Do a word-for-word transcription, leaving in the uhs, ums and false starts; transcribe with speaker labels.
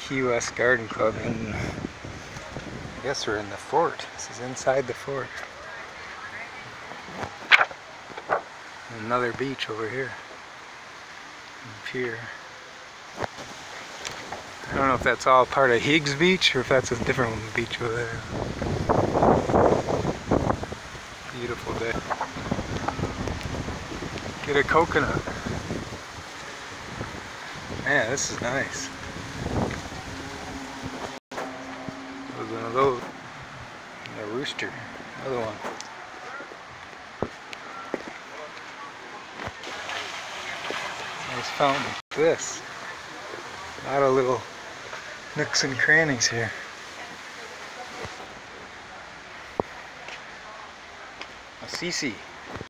Speaker 1: Key West Garden Club, and I guess we're in the fort. This is inside the fort. Another beach over here. A pier. I don't know if that's all part of Higgs Beach or if that's a different beach over there. Beautiful day. Get a coconut. Man, this is nice. There's one of those. And a rooster. Another one. Nice fountain. This. A lot of little nooks and crannies here. A C C.